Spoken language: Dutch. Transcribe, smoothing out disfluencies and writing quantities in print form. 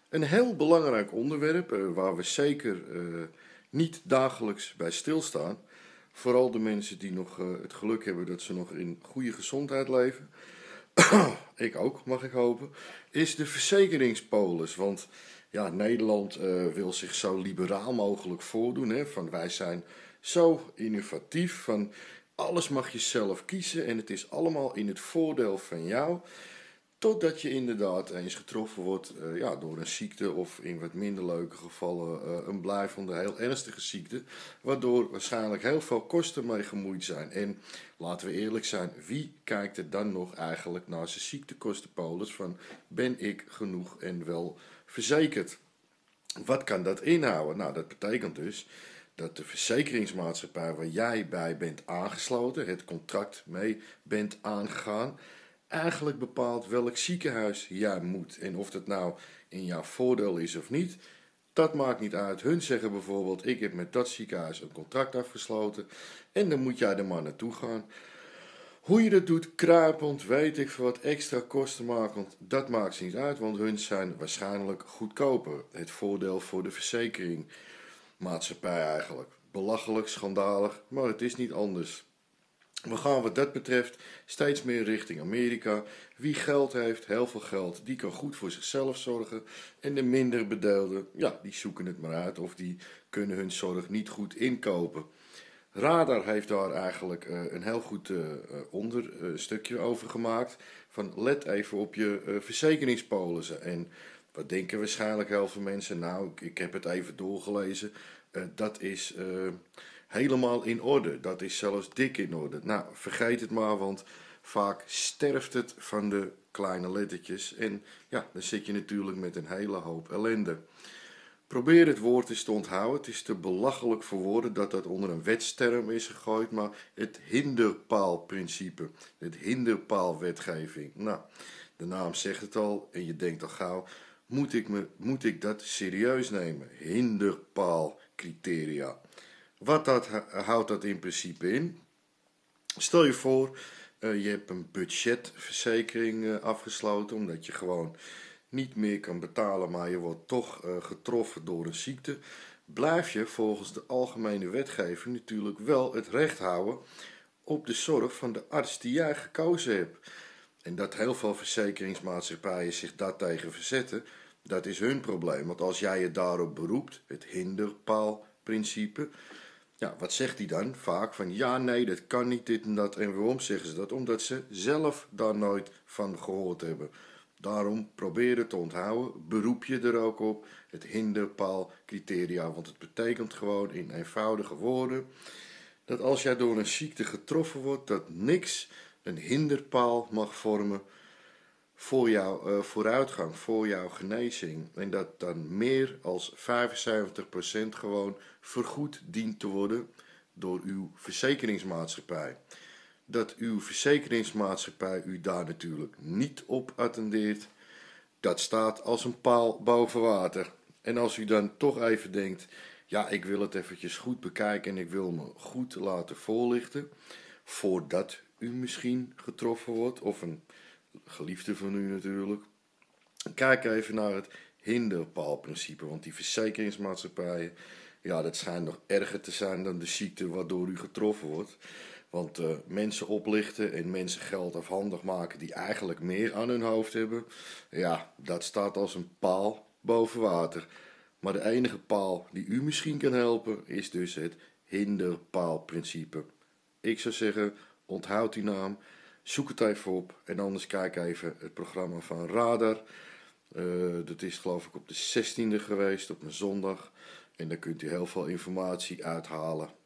Een heel belangrijk onderwerp waar we zeker niet dagelijks bij stilstaan. Vooral de mensen die nog het geluk hebben dat ze nog in goede gezondheid leven. Ik ook, mag ik hopen. Is de verzekeringspolis. Want ja, Nederland wil zich zo liberaal mogelijk voordoen. Hè, van wij zijn zo innovatief. Van alles mag je zelf kiezen en het is allemaal in het voordeel van jou. Totdat je inderdaad eens getroffen wordt door een ziekte of in wat minder leuke gevallen een blijvende heel ernstige ziekte. Waardoor waarschijnlijk heel veel kosten mee gemoeid zijn. En laten we eerlijk zijn, wie kijkt er dan nog eigenlijk naar zijn ziektekostenpolis van ben ik genoeg en wel verzekerd? Wat kan dat inhouden? Nou, dat betekent dus dat de verzekeringsmaatschappij waar jij bij bent aangesloten, het contract mee bent aangegaan, eigenlijk bepaalt welk ziekenhuis jij moet. En of dat nou in jouw voordeel is of niet, dat maakt niet uit. Hun zeggen bijvoorbeeld, ik heb met dat ziekenhuis een contract afgesloten en dan moet jij er maar naartoe gaan. Hoe je dat doet, kruipend, weet ik veel wat, extra kosten makend, dat maakt ze niet uit, want hun zijn waarschijnlijk goedkoper. Het voordeel voor de verzekeringmaatschappij eigenlijk. Belachelijk, schandalig, maar het is niet anders. We gaan wat dat betreft steeds meer richting Amerika. Wie geld heeft, heel veel geld, die kan goed voor zichzelf zorgen. En de minder bedeelden, ja, die zoeken het maar uit of die kunnen hun zorg niet goed inkopen. Radar heeft daar eigenlijk een heel goed onderstukje over gemaakt. Van let even op je verzekeringspolissen. En wat denken waarschijnlijk heel veel mensen? Nou, ik heb het even doorgelezen. Dat is helemaal in orde. Dat is zelfs dik in orde. Nou, vergeet het maar, want vaak sterft het van de kleine lettertjes. En ja, dan zit je natuurlijk met een hele hoop ellende. Probeer het woord eens te onthouden. Het is te belachelijk voor woorden dat dat onder een wetsterm is gegooid, maar het hinderpaalprincipe, het hinderpaalwetgeving. Nou, de naam zegt het al en je denkt al gauw, moet ik dat serieus nemen? Hinderpaalcriteria. Houdt dat in principe in? Stel je voor, je hebt een budgetverzekering afgesloten omdat je gewoon niet meer kan betalen, maar je wordt toch getroffen door een ziekte. Blijf je volgens de algemene wetgeving natuurlijk wel het recht houden op de zorg van de arts die jij gekozen hebt. En dat heel veel verzekeringsmaatschappijen zich daartegen verzetten, dat is hun probleem. Want als jij je daarop beroept, het hinderpaalprincipe, ja, wat zegt hij dan? Vaak van ja, nee, dat kan niet, dit en dat. En waarom zeggen ze dat? Omdat ze zelf daar nooit van gehoord hebben. Daarom probeer het te onthouden, beroep je er ook op, het hinderpaalcriteria. Want het betekent gewoon in eenvoudige woorden dat als jij door een ziekte getroffen wordt, dat niks een hinderpaal mag vormen voor jouw vooruitgang, voor jouw genezing. En dat dan meer als 75% gewoon vergoed dient te worden door uw verzekeringsmaatschappij. Dat uw verzekeringsmaatschappij u daar natuurlijk niet op attendeert, dat staat als een paal boven water. En als u dan toch even denkt, ja, ik wil het eventjes goed bekijken en ik wil me goed laten voorlichten, voordat u misschien getroffen wordt, of een geliefde van u natuurlijk, kijk even naar het hinderpaalprincipe, want die verzekeringsmaatschappijen, ja, dat schijnt nog erger te zijn dan de ziekte waardoor u getroffen wordt. Want mensen oplichten en mensen geld afhandig maken die eigenlijk meer aan hun hoofd hebben, ja, dat staat als een paal boven water. Maar de enige paal die u misschien kan helpen is dus het hinderpaalprincipe. Ik zou zeggen, onthoud die naam, zoek het even op en anders kijk even het programma van Radar. Dat is geloof ik op de 16e geweest, op een zondag. En daar kunt u heel veel informatie uithalen.